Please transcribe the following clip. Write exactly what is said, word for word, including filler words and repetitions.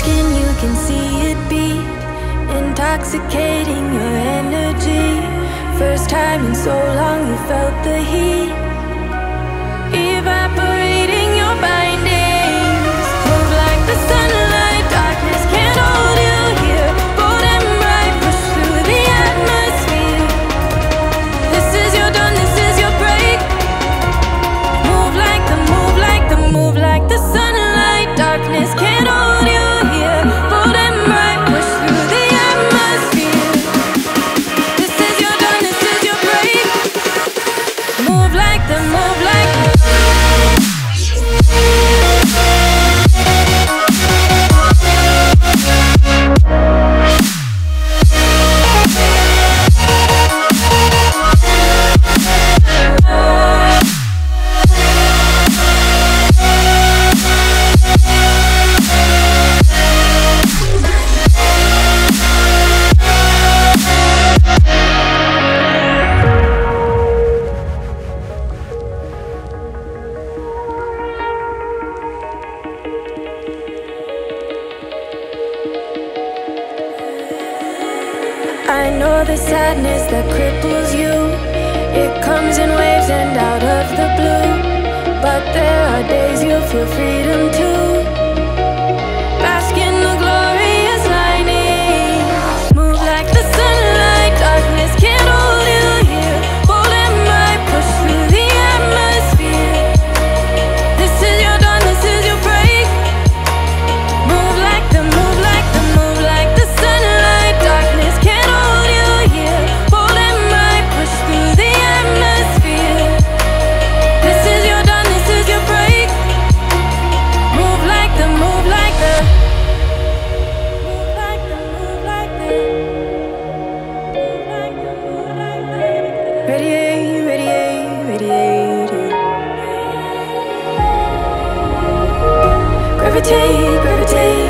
skin, you can see it beat, intoxicating your energy. First time in so long you felt the heat, evaporating your bindings. Move like the sunlight, darkness can't hold you here. Bold and bright, push through the atmosphere. This is your dawn, this is your break. Move like the, move like the, move like the sunlight, darkness can't hold you here. Bold and bright, push through the atmosphere. This is your dawn, this is your break. Move like the, move like the. I know the sadness that cripples you, it comes in waves and out of the blue. But there are days you feel freedom too. Bask in the glorious lightning. Move like the sunlight, darkness can't hold you here. Bold and bright, push through the atmosphere. This is your dawn, this is your break. Move like the, move like the, move like the sunlight, darkness can't hold you here. Bold and bright, push through the atmosphere. This is your dawn, this is your break. Move like the, move like the, move like the, move like the, move like the, move like the. Radiate, radiate, radiate. Gravitate, gravitate.